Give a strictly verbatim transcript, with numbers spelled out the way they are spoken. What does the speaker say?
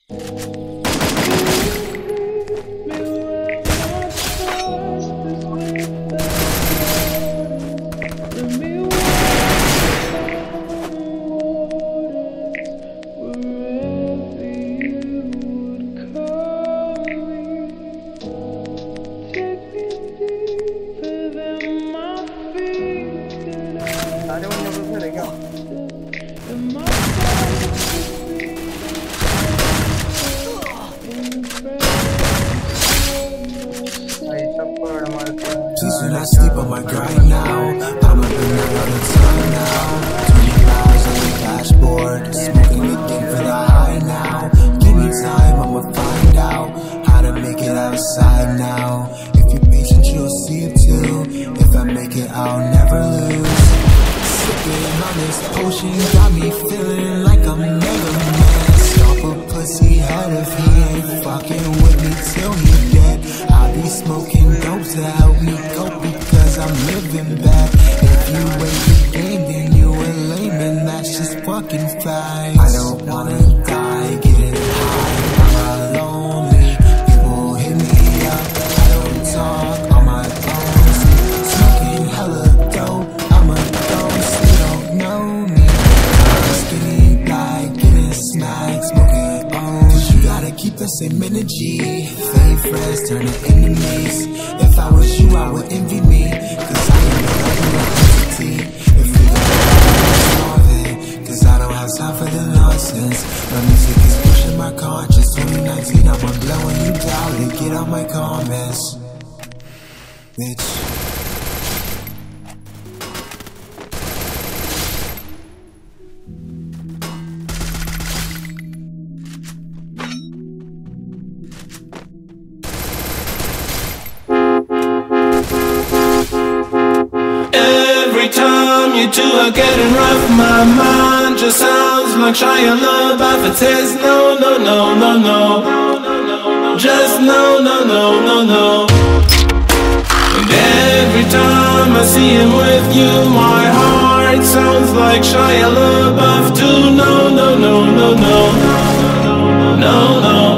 Please do not sleep on my grind now. I'ma bring out all the time now. twenty hours on the dashboard, smoking the thing for the high now. Give me time, I'ma find out how to make it outside now. If you're patient, you'll see it too. If I make it, I'll never lose. Sipping on this potion got me feeling like I'm never mad. Stop a pussy head if he ain't fucking with me till he dead. I'll be smoking dope to help me cope because I'm living bad. If you wait the game, then you a lame, and that's just fucking fine. I don't wanna die getting high. I'm lonely, people hit me up. I don't talk on my own. Smoking hella dope, I'm a ghost. You don't know me. I'm skinny black, getting smacked, smoking on. Cause you gotta keep the same energy. Fake friends turn to enemies. If I was you, I would envy me. Cause I am a entity. If we don't solve it, cause I don't have time for the nonsense. My music is pushing my conscience. Twenty nineteen, I'ma blowing you down to get on my comments, bitch. Every time you two are getting rough, my mind just sounds like Shia LaBeouf. It says no, no, no, no, no, just no, no, no, no, no. And every time I see him with you, my heart sounds like Shia LaBeouf too. No, no, no, no, no, no, no.